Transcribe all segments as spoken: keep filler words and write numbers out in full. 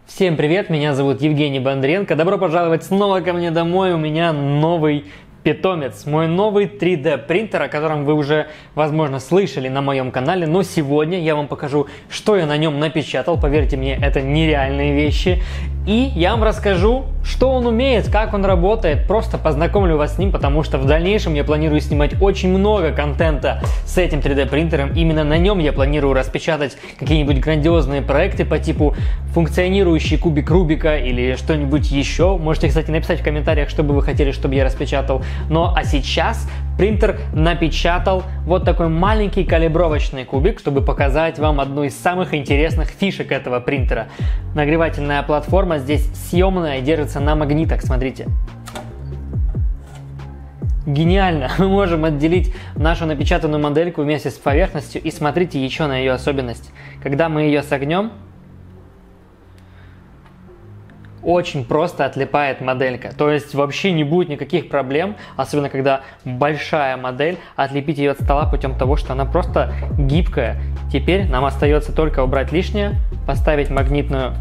Всем привет, меня зовут Евгений Бондаренко. Добро пожаловать снова ко мне домой. У меня новый питомец, мой новый три дэ принтер, о котором вы уже, возможно, слышали на моем канале. Но сегодня я вам покажу, что я на нем напечатал. Поверьте мне, это нереальные вещи. И я вам расскажу, что он умеет, как он работает. Просто познакомлю вас с ним, потому что в дальнейшем я планирую снимать очень много контента с этим три дэ принтером. Именно на нем я планирую распечатать какие-нибудь грандиозные проекты по типу функционирующий кубик Рубика или что-нибудь еще. Можете, кстати, написать в комментариях, что бы вы хотели, чтобы я распечатал. Ну а сейчас принтер напечатал вот такой маленький калибровочный кубик, чтобы показать вам одну из самых интересных фишек этого принтера. Нагревательная платформа здесь съемная и держится на магнитах, смотрите. Гениально! Мы можем отделить нашу напечатанную модельку вместе с поверхностью и смотрите еще на ее особенность. Когда мы ее согнем, очень просто отлипает моделька, то есть вообще не будет никаких проблем, особенно когда большая модель, отлепить ее от стола путем того, что она просто гибкая. Теперь нам остается только убрать лишнее, поставить магнитную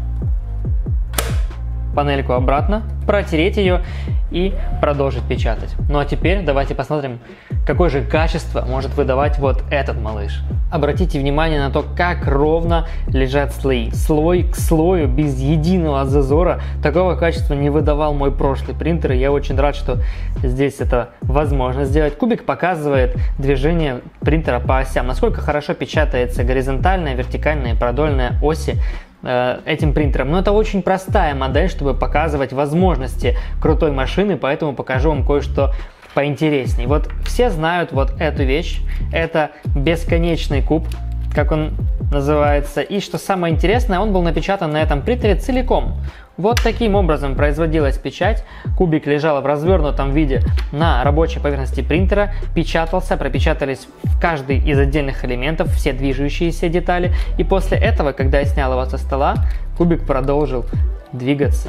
панельку обратно, протереть ее и продолжить печатать. Ну а теперь давайте посмотрим, какое же качество может выдавать вот этот малыш. Обратите внимание на то, как ровно лежат слои. Слой к слою, без единого зазора. Такого качества не выдавал мой прошлый принтер, и я очень рад, что здесь это возможно сделать. Кубик показывает движение принтера по осям, насколько хорошо печатается горизонтальная, вертикальная и продольная оси этим принтером. Но это очень простая модель, чтобы показывать возможности крутой машины, поэтому покажу вам кое-что поинтересней. Вот все знают вот эту вещь. Это бесконечный куб, как он называется. И что самое интересное, он был напечатан на этом принтере целиком. Вот таким образом производилась печать. Кубик лежал в развернутом виде на рабочей поверхности принтера, печатался, пропечатались в каждый из отдельных элементов все движущиеся детали. И после этого, когда я снял его со стола, кубик продолжил двигаться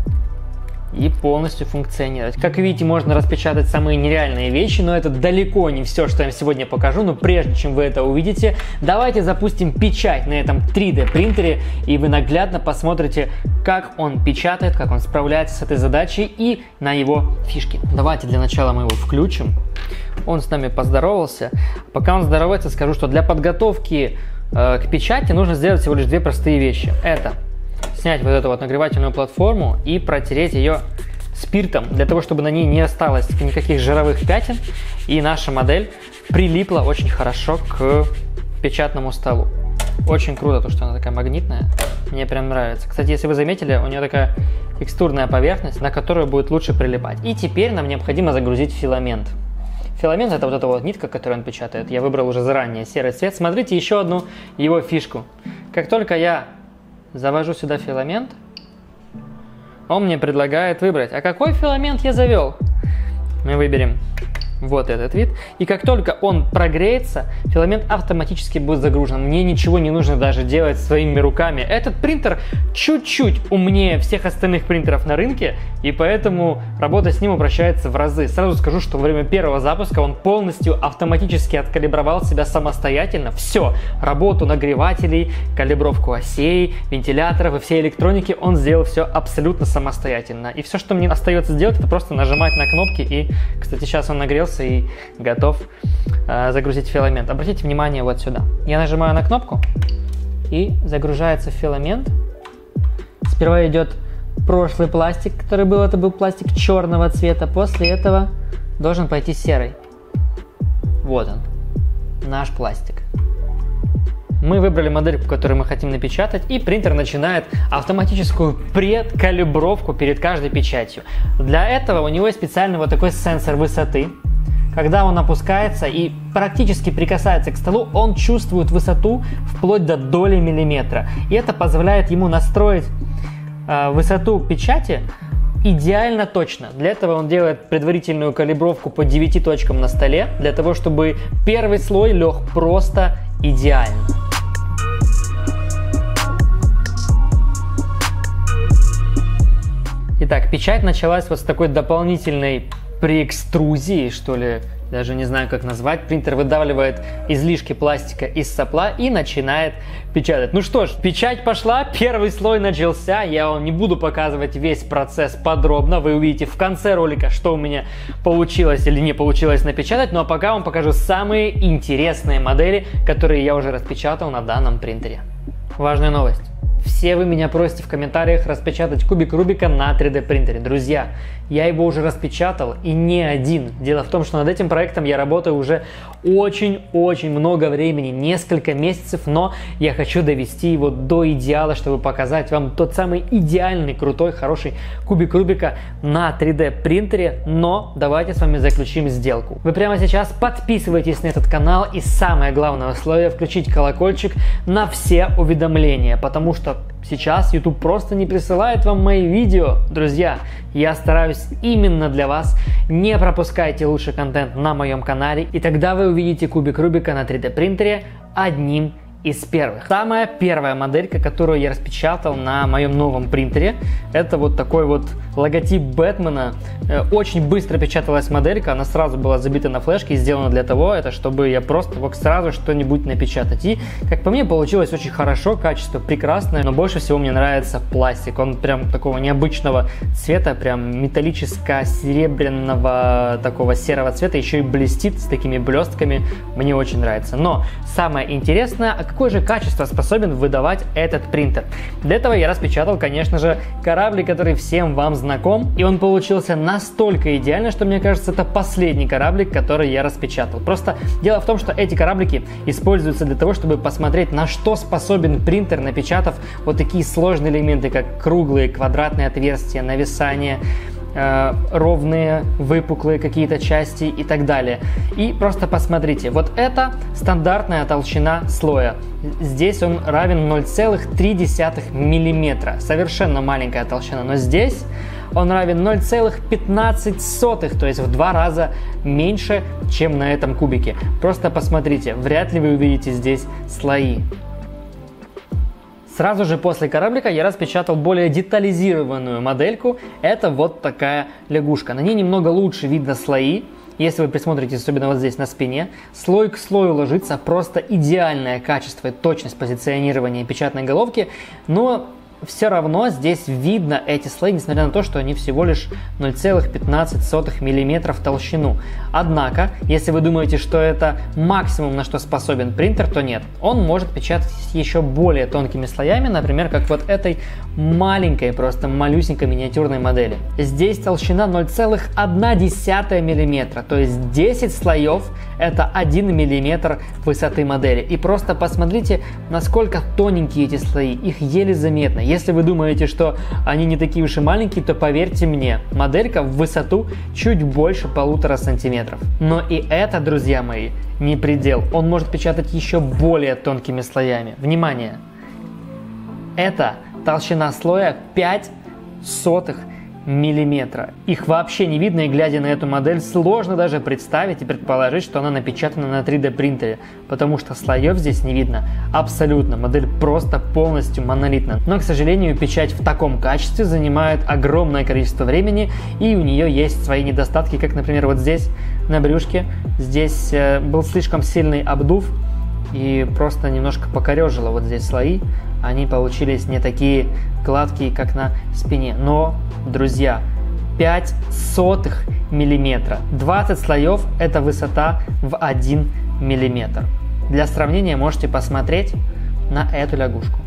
и полностью функционировать. Как видите, можно распечатать самые нереальные вещи, но это далеко не все, что я вам сегодня покажу. Но прежде чем вы это увидите, давайте запустим печать на этом три дэ принтере, и вы наглядно посмотрите, как он печатает, как он справляется с этой задачей и на его фишки. Давайте для начала мы его включим. Он с нами поздоровался. Пока он здоровается, скажу, что для подготовки э, к печати нужно сделать всего лишь две простые вещи. Это снять вот эту вот нагревательную платформу и протереть ее спиртом, для того, чтобы на ней не осталось никаких жировых пятен и наша модель прилипла очень хорошо к печатному столу. Очень круто, то, что она такая магнитная, мне прям нравится. Кстати, если вы заметили, у нее такая текстурная поверхность, на которую будет лучше прилипать. И теперь нам необходимо загрузить филамент. Филамент — это вот эта вот нитка, которую он печатает. Я выбрал уже заранее серый цвет. Смотрите еще одну его фишку. Как только я завожу сюда филамент, он мне предлагает выбрать, а какой филамент я завел. Мы выберем вот этот вид, и как только он прогреется, филамент автоматически будет загружен. Мне ничего не нужно даже делать своими руками. Этот принтер чуть-чуть умнее всех остальных принтеров на рынке, и поэтому работа с ним упрощается в разы. Сразу скажу, что во время первого запуска он полностью автоматически откалибровал себя самостоятельно. Все, работу нагревателей, калибровку осей, вентиляторов и всей электроники он сделал все абсолютно самостоятельно. И все, что мне остается сделать, это просто нажимать на кнопки. И, кстати, сейчас он нагрелся и готов э, загрузить филамент. Обратите внимание вот сюда. Я нажимаю на кнопку, и загружается филамент. Сперва идет прошлый пластик, который был, это был пластик черного цвета. После этого должен пойти серый. Вот он, наш пластик. Мы выбрали модельку, которую мы хотим напечатать, и принтер начинает автоматическую предкалибровку перед каждой печатью. Для этого у него есть специальный вот такой сенсор высоты. Когда он опускается и практически прикасается к столу, он чувствует высоту вплоть до доли миллиметра. И это позволяет ему настроить э, высоту печати идеально точно. Для этого он делает предварительную калибровку по девяти точкам на столе, для того, чтобы первый слой лег просто идеально. Итак, печать началась вот с такой дополнительной преэкструзии, что ли, даже не знаю, как назвать. Принтер выдавливает излишки пластика из сопла и начинает печатать. Ну что ж, печать пошла, первый слой начался. Я вам не буду показывать весь процесс подробно. Вы увидите в конце ролика, что у меня получилось или не получилось напечатать. Ну а пока вам покажу самые интересные модели, которые я уже распечатал на данном принтере. Важная новость. Все вы меня просите в комментариях распечатать кубик Рубика на три дэ принтере. Друзья, я его уже распечатал и не один. Дело в том, что над этим проектом я работаю уже очень-очень много времени, несколько месяцев, но я хочу довести его до идеала, чтобы показать вам тот самый идеальный, крутой, хороший кубик Рубика на три дэ принтере. Но давайте с вами заключим сделку. Вы прямо сейчас подписывайтесь на этот канал и самое главное условие — включить колокольчик на все уведомления, потому что сейчас YouTube просто не присылает вам мои видео. Друзья, я стараюсь именно для вас. Не пропускайте лучший контент на моем канале, и тогда вы увидите кубик Рубика на три дэ принтере одним из первых. Самая первая моделька, которую я распечатал на моем новом принтере, это вот такой вот логотип Бэтмена. Очень быстро печаталась моделька, она сразу была забита на флешке и сделана для того, это чтобы я просто мог сразу что-нибудь напечатать. И, как по мне, получилось очень хорошо, качество прекрасное, но больше всего мне нравится пластик. Он прям такого необычного цвета, прям металлическо-серебряного такого серого цвета, еще и блестит с такими блестками. Мне очень нравится. Но самое интересное, а какое же качество способен выдавать этот принтер? Для этого я распечатал, конечно же, кораблик, который всем вам знаком, и он получился настолько идеально, что мне кажется, это последний кораблик, который я распечатал. Просто дело в том, что эти кораблики используются для того, чтобы посмотреть, на что способен принтер, напечатав вот такие сложные элементы, как круглые, квадратные отверстия, нависание, ровные, выпуклые какие-то части и так далее. И просто посмотрите, вот это стандартная толщина слоя. Здесь он равен ноль целых три десятых миллиметра. Совершенно маленькая толщина, но здесь он равен ноль целых пятнадцать сотых, то есть в два раза меньше, чем на этом кубике. Просто посмотрите, вряд ли вы увидите здесь слои. Сразу же после кораблика я распечатал более детализированную модельку. Это вот такая лягушка. На ней немного лучше видно слои. Если вы присмотритесь, особенно вот здесь на спине, слой к слою ложится просто идеальное качество и точность позиционирования печатной головки. Но все равно здесь видно эти слои, несмотря на то, что они всего лишь ноль целых пятнадцать сотых миллиметра в толщину. Однако, если вы думаете, что это максимум, на что способен принтер, то нет. Он может печатать еще более тонкими слоями, например, как вот этой маленькой, просто малюсенькой миниатюрной модели. Здесь толщина ноль целых одна десятая миллиметра, то есть десять слоев — это один миллиметр высоты модели. И просто посмотрите, насколько тоненькие эти слои, их еле заметно. Если вы думаете, что они не такие уж и маленькие, то поверьте мне, моделька в высоту чуть больше полутора сантиметров. Но и это, друзья мои, не предел. Он может печатать еще более тонкими слоями. Внимание! Это толщина слоя пять сотых миллиметра. Их вообще не видно, и глядя на эту модель, сложно даже представить и предположить, что она напечатана на три дэ принтере, потому что слоев здесь не видно абсолютно. Модель просто полностью монолитна. Но, к сожалению, печать в таком качестве занимает огромное количество времени, и у нее есть свои недостатки, как, например, вот здесь на брюшке. Здесь э, был слишком сильный обдув, и просто немножко покорежило вот здесь слои. Они получились не такие гладкие, как на спине. Но, друзья, пять сотых миллиметра. двадцать слоев – это высота в один миллиметр. Для сравнения можете посмотреть на эту лягушку.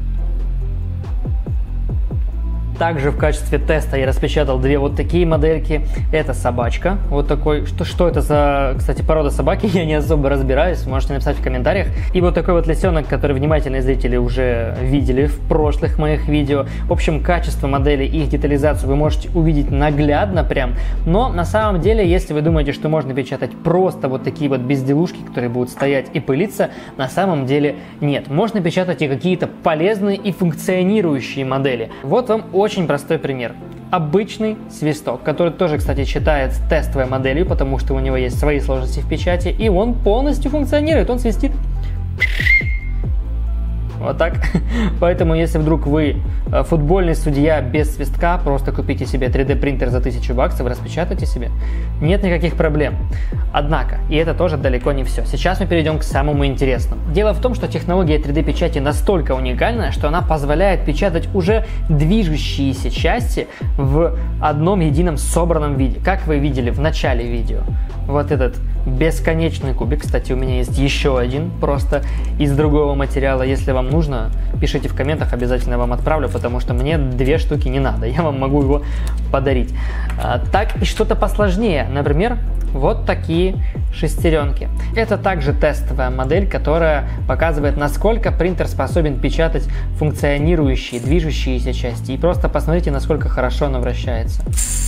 Также в качестве теста я распечатал две вот такие модельки. Это собачка. Вот такой. Что, что это за, кстати, порода собаки? Я не особо разбираюсь. Можете написать в комментариях. И вот такой вот лисенок, который внимательные зрители уже видели в прошлых моих видео. В общем, качество модели и их детализацию вы можете увидеть наглядно прям. Но на самом деле, если вы думаете, что можно печатать просто вот такие вот безделушки, которые будут стоять и пылиться, на самом деле нет. Можно печатать и какие-то полезные и функционирующие модели. Вот вам очень Очень простой пример. Обычный свисток, который тоже, кстати, считается тестовой моделью, потому что у него есть свои сложности в печати, и он полностью функционирует, он свистит. Вот так. Поэтому, если вдруг вы футбольный судья без свистка, просто купите себе три дэ принтер за тысячу баксов, распечатайте себе. Нет никаких проблем. Однако, и это тоже далеко не все. Сейчас мы перейдем к самому интересному. Дело в том, что технология три дэ печати настолько уникальная, что она позволяет печатать уже движущиеся части в одном едином собранном виде, как вы видели в начале видео. Вот этот бесконечный кубик, кстати, у меня есть еще один, просто из другого материала. Если вам нужно, пишите в комментах, обязательно вам отправлю, потому что мне две штуки не надо, я вам могу его подарить. А, так и что-то посложнее, например, вот такие шестеренки. Это также тестовая модель, которая показывает, насколько принтер способен печатать функционирующие, движущиеся части. И просто посмотрите, насколько хорошо она вращается.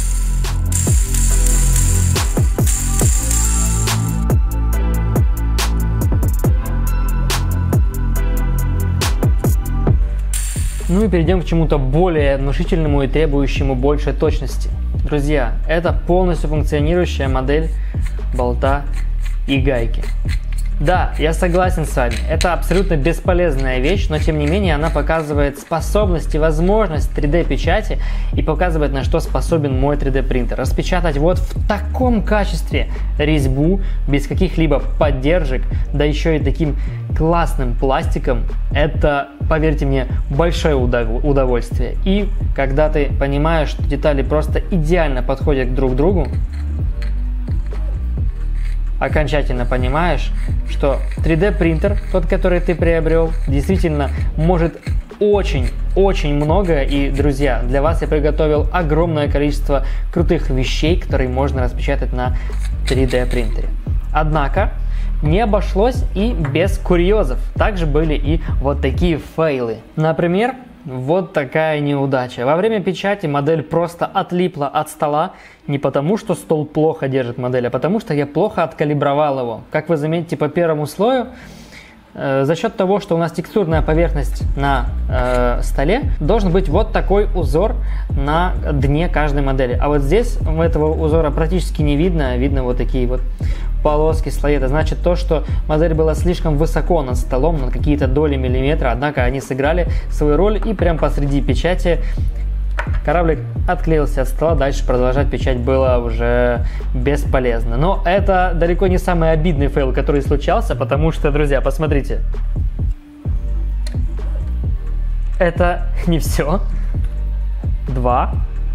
Ну и перейдем к чему-то более внушительному и требующему большей точности. Друзья, это полностью функционирующая модель болта и гайки. Да, я согласен с вами, это абсолютно бесполезная вещь, но тем не менее она показывает способность и возможность три дэ печати и показывает, на что способен мой три дэ принтер. Распечатать вот в таком качестве резьбу, без каких-либо поддержек, да еще и таким классным пластиком, это, поверьте мне, большое удовольствие. И когда ты понимаешь, что детали просто идеально подходят друг к другу, окончательно понимаешь, что три дэ принтер, тот, который ты приобрел, действительно может очень-очень много. И, друзья, для вас я приготовил огромное количество крутых вещей, которые можно распечатать на три дэ принтере. Однако не обошлось и без курьезов. Также были и вот такие фейлы. Например, вот такая неудача. Во время печати модель просто отлипла от стола, не потому что стол плохо держит модель, а потому что я плохо откалибровал его. Как вы заметите по первому слою, э, за счет того, что у нас текстурная поверхность на э, столе, должен быть вот такой узор на дне каждой модели. А вот здесь этого узора практически не видно, видно вот такие вот полоски, слои. Это значит то, что модель была слишком высоко над столом, на какие-то доли миллиметра, однако они сыграли свою роль, и прям посреди печати кораблик отклеился от стола, дальше продолжать печать было уже бесполезно. Но это далеко не самый обидный фейл, который случался, потому что, друзья, посмотрите. Это не все. Два.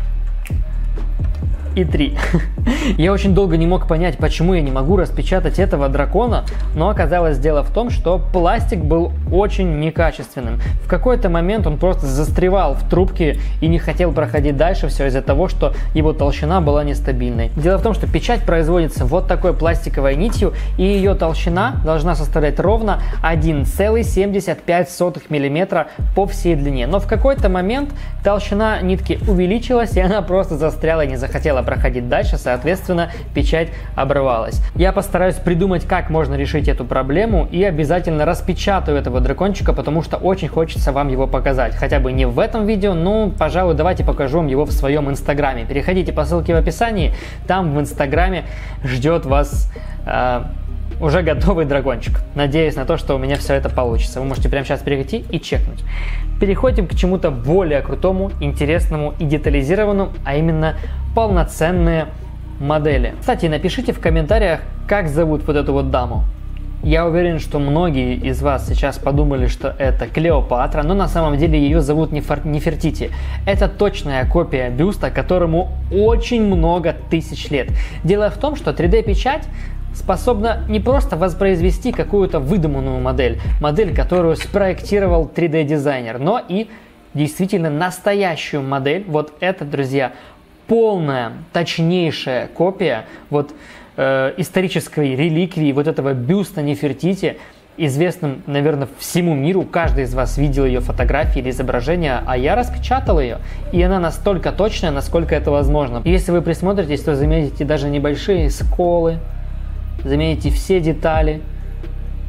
И три. Я очень долго не мог понять, почему я не могу распечатать этого дракона, но оказалось дело в том, что пластик был очень некачественным. В какой-то момент он просто застревал в трубке и не хотел проходить дальше, все из-за того, что его толщина была нестабильной. Дело в том, что печать производится вот такой пластиковой нитью, и ее толщина должна составлять ровно один целых семьдесят пять сотых миллиметра по всей длине. Но в какой-то момент толщина нитки увеличилась, и она просто застряла и не захотела проходить дальше, соответственно, печать обрывалась. Я постараюсь придумать, как можно решить эту проблему, и обязательно распечатаю этого дракончика, потому что очень хочется вам его показать. Хотя бы не в этом видео, но, пожалуй, давайте покажу вам его в своем инстаграме. Переходите по ссылке в описании, там в инстаграме ждет вас э, уже готовый дракончик. Надеюсь на то, что у меня все это получится. Вы можете прямо сейчас перейти и чекнуть. Переходим к чему-то более крутому, интересному и детализированному, а именно полноценные модели. Кстати, напишите в комментариях, как зовут вот эту вот даму. Я уверен, что многие из вас сейчас подумали, что это Клеопатра, но на самом деле ее зовут Нефертити. Это точная копия бюста, которому очень много тысяч лет. Дело в том, что три дэ печать способна не просто воспроизвести какую-то выдуманную модель, модель, которую спроектировал три дэ дизайнер, но и действительно настоящую модель. Вот это, друзья, полная, точнейшая копия вот э, исторической реликвии вот этого бюста Нефертити, известным, наверное, всему миру. Каждый из вас видел ее фотографии или изображения, а я распечатал ее, и она настолько точная, насколько это возможно. И если вы присмотритесь, то заметите даже небольшие сколы, заметите все детали.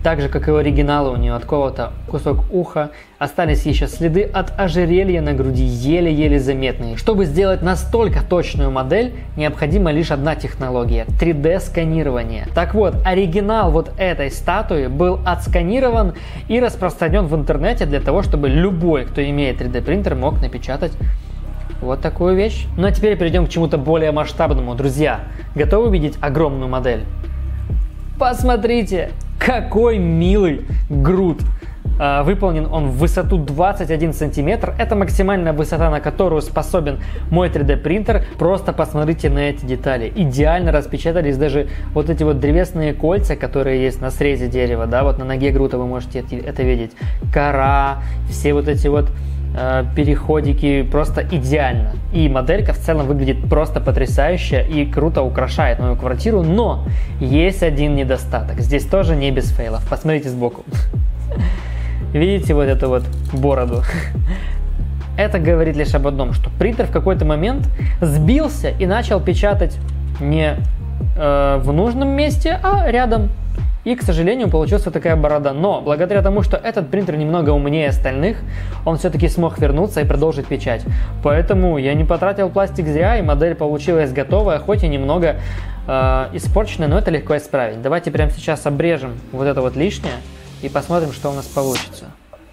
Так же, как и у оригинала, у нее отколото кусок уха, остались еще следы от ожерелья на груди, еле-еле заметные. Чтобы сделать настолько точную модель, необходима лишь одна технология – три дэ сканирование. Так вот, оригинал вот этой статуи был отсканирован и распространен в интернете для того, чтобы любой, кто имеет три дэ принтер, мог напечатать вот такую вещь. Ну а теперь перейдем к чему-то более масштабному. Друзья, готовы увидеть огромную модель? Посмотрите, какой милый Грут! А, выполнен он в высоту двадцать один сантиметр. Это максимальная высота, на которую способен мой три дэ принтер. Просто посмотрите на эти детали. Идеально распечатались даже вот эти вот древесные кольца, которые есть на срезе дерева. Да, вот на ноге Грута вы можете это видеть. Кора, все вот эти вот переходики, просто идеально. И моделька в целом выглядит просто потрясающе и круто украшает мою квартиру, но есть один недостаток. Здесь тоже не без фейлов. Посмотрите сбоку. Видите вот эту вот бороду? Это говорит лишь об одном, что принтер в какой-то момент сбился и начал печатать не э, в нужном месте, а рядом. И, к сожалению, получилась вот такая борода. Но благодаря тому, что этот принтер немного умнее остальных, он все-таки смог вернуться и продолжить печать. Поэтому я не потратил пластик зря, и модель получилась готовая, хоть и немного э, испорченная, но это легко исправить. Давайте прямо сейчас обрежем вот это вот лишнее и посмотрим, что у нас получится.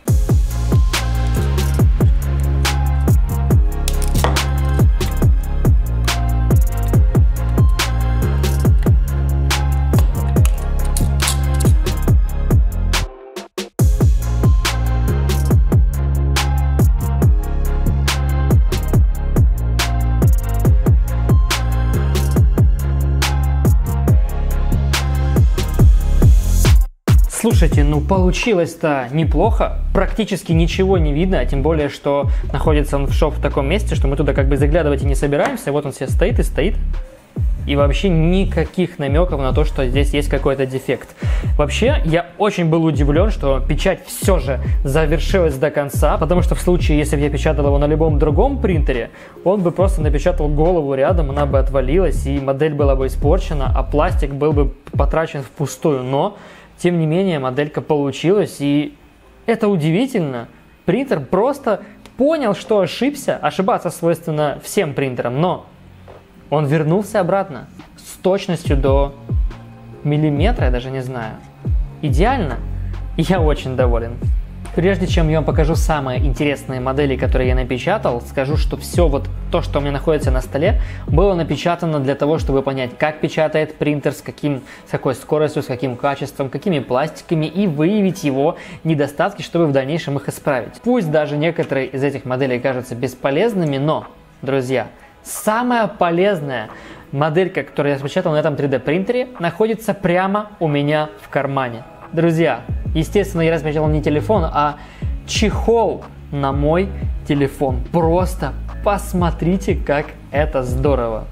Слушайте, ну получилось-то неплохо, практически ничего не видно, а тем более, что находится он в шов в таком месте, что мы туда как бы заглядывать и не собираемся. Вот он себе стоит и стоит, и вообще никаких намеков на то, что здесь есть какой-то дефект. Вообще, я очень был удивлен, что печать все же завершилась до конца, потому что в случае, если бы я печатал его на любом другом принтере, он бы просто напечатал голову рядом, она бы отвалилась, и модель была бы испорчена, а пластик был бы потрачен впустую. Но тем не менее, моделька получилась, и это удивительно. Принтер просто понял, что ошибся. Ошибаться свойственно всем принтерам, но он вернулся обратно с точностью до миллиметра, я даже не знаю. Идеально. И я очень доволен. Прежде чем я вам покажу самые интересные модели, которые я напечатал, скажу, что все вот то, что у меня находится на столе, было напечатано для того, чтобы понять, как печатает принтер, с, каким, с какой скоростью, с каким качеством, какими пластиками, и выявить его недостатки, чтобы в дальнейшем их исправить. Пусть даже некоторые из этих моделей кажутся бесполезными, но, друзья, самая полезная моделька, которую я распечатал на этом три дэ принтере, находится прямо у меня в кармане. Друзья, естественно, я распечатал не телефон, а чехол на мой телефон. Просто посмотрите, как это здорово.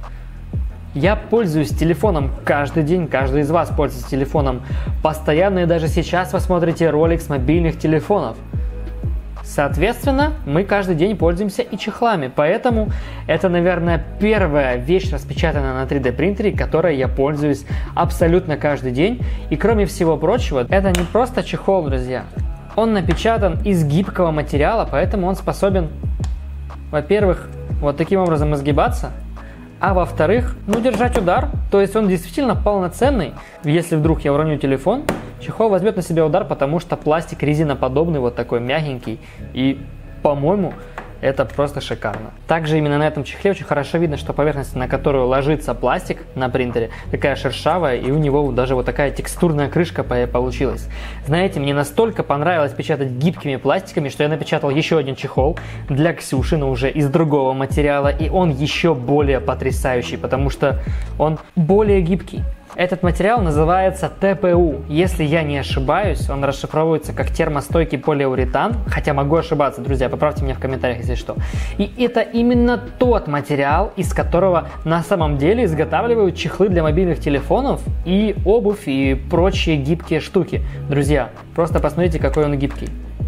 Я пользуюсь телефоном каждый день, каждый из вас пользуется телефоном постоянно, и даже сейчас вы смотрите ролик с мобильных телефонов. Соответственно, мы каждый день пользуемся и чехлами, поэтому это, наверное, первая вещь, распечатанная на три дэ принтере, которой я пользуюсь абсолютно каждый день. И кроме всего прочего, это не просто чехол, друзья. Он напечатан из гибкого материала, поэтому он способен, во-первых, вот таким образом изгибаться, а во-вторых, ну, держать удар. То есть он действительно полноценный. Если вдруг я уроню телефон, чехол возьмет на себя удар, потому что пластик резиноподобный, вот такой мягенький. И, по-моему, это просто шикарно. Также именно на этом чехле очень хорошо видно, что поверхность, на которую ложится пластик на принтере, такая шершавая, и у него даже вот такая текстурная крышка получилась. Знаете, мне настолько понравилось печатать гибкими пластиками, что я напечатал еще один чехол для Ксюши, но уже из другого материала, и он еще более потрясающий, потому что он более гибкий. Этот материал называется тэ пэ у. Если я не ошибаюсь, он расшифровывается как термостойкий полиуретан, хотя могу ошибаться, друзья, поправьте меня в комментариях, если что. И это именно тот материал, из которого на самом деле изготавливают чехлы для мобильных телефонов и обувь и прочие гибкие штуки. Друзья, просто посмотрите, какой он гибкий.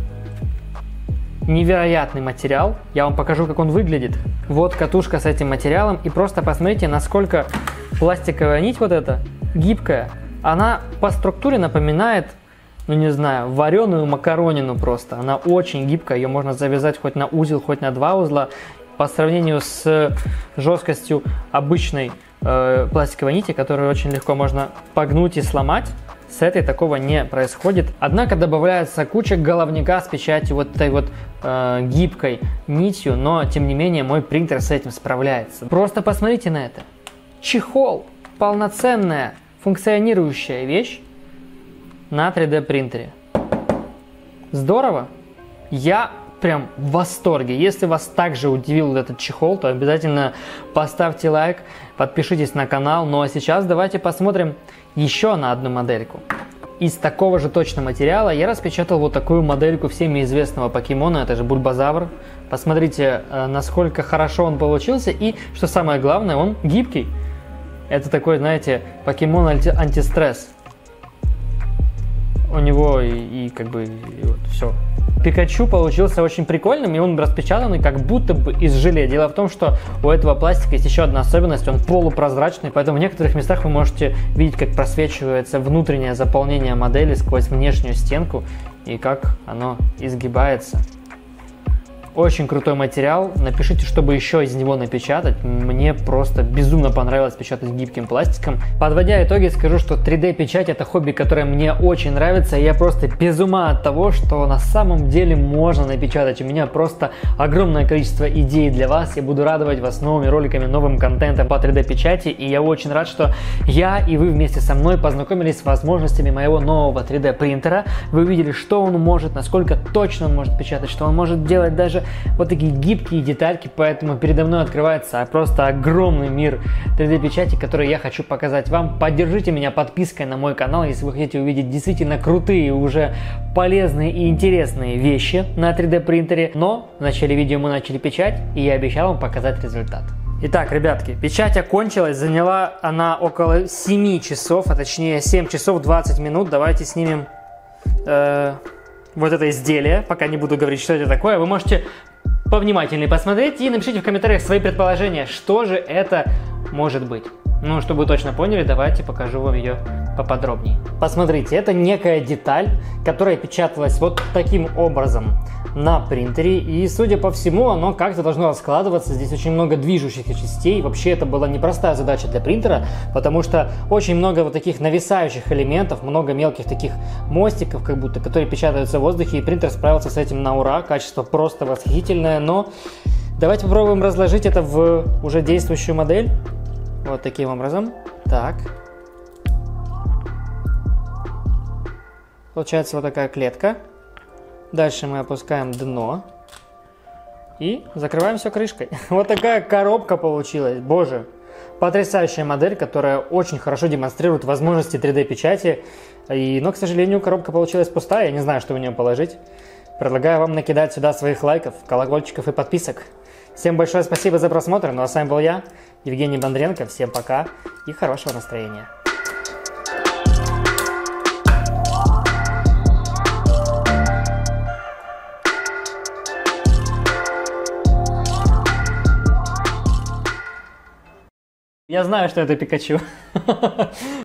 Невероятный материал. Я вам покажу, как он выглядит. Вот катушка с этим материалом, и просто посмотрите, насколько пластиковая нить вот эта гибкая. Она по структуре напоминает ну не знаю, вареную макаронину просто. Она очень гибкая, ее можно завязать хоть на узел, хоть на два узла. По сравнению с жесткостью обычной э, пластиковой нити, которую очень легко можно погнуть и сломать, с этой такого не происходит. Однако добавляется куча головника с печатью вот этой вот э, гибкой нитью, но тем не менее мой принтер с этим справляется. Просто посмотрите на это. Чехол, полноценная функционирующая вещь на три дэ принтере. Здорово. Я прям в восторге. Если вас также удивил этот чехол, то обязательно поставьте лайк, подпишитесь на канал. Ну а сейчас давайте посмотрим еще на одну модельку. Из такого же точно материала я распечатал вот такую модельку всеми известного покемона, это же Бульбазавр. Посмотрите, насколько хорошо он получился, и, что самое главное, он гибкий. Это такой, знаете, покемон анти- антистресс. У него и, и как бы и вот все. Пикачу получился очень прикольным, и он распечатанный как будто бы из желе. Дело в том, что у этого пластика есть еще одна особенность, он полупрозрачный, поэтому в некоторых местах вы можете видеть, как просвечивается внутреннее заполнение модели сквозь внешнюю стенку и как оно изгибается. Очень крутой материал. Напишите, чтобы еще из него напечатать. Мне просто безумно понравилось печатать гибким пластиком. Подводя итоги, скажу, что три дэ печать это хобби, которое мне очень нравится. И я просто без ума от того, что на самом деле можно напечатать. У меня просто огромное количество идей для вас. Я буду радовать вас новыми роликами, новым контентом по три дэ печати. И я очень рад, что я и вы вместе со мной познакомились с возможностями моего нового три дэ принтера. Вы увидели, что он может, насколько точно он может печатать, что он может делать даже вот такие гибкие детальки, поэтому передо мной открывается просто огромный мир три дэ печати, который я хочу показать вам. Поддержите меня подпиской на мой канал, если вы хотите увидеть действительно крутые, уже полезные и интересные вещи на три дэ принтере. Но в начале видео мы начали печать, и я обещал вам показать результат. Итак, ребятки, печать окончилась, заняла она около семи часов, а точнее семь часов двадцать минут. Давайте снимем э, вот это изделие, пока не буду говорить, что это такое. Вы можете повнимательнее посмотреть и напишите в комментариях свои предположения, что же это может быть. Ну, чтобы вы точно поняли, давайте покажу вам ее поподробнее. Посмотрите, это некая деталь, которая печаталась вот таким образом на принтере. И, судя по всему, оно как-то должно раскладываться. Здесь очень много движущихся частей. Вообще, это была непростая задача для принтера, потому что очень много вот таких нависающих элементов, много мелких таких мостиков, как будто, которые печатаются в воздухе. И принтер справился с этим на ура. Качество просто восхитительное. Но давайте попробуем разложить это в уже действующую модель. Вот таким образом. Так. Получается вот такая клетка. Дальше мы опускаем дно. И закрываем все крышкой. Вот такая коробка получилась. Боже. Потрясающая модель, которая очень хорошо демонстрирует возможности три дэ печати. И, но, к сожалению, коробка получилась пустая. Я не знаю, что в нее положить. Предлагаю вам накидать сюда своих лайков, колокольчиков и подписок. Всем большое спасибо за просмотр. Ну а с вами был я, Евгений Бондренко. Всем пока и хорошего настроения. Я знаю, что это Пикачу.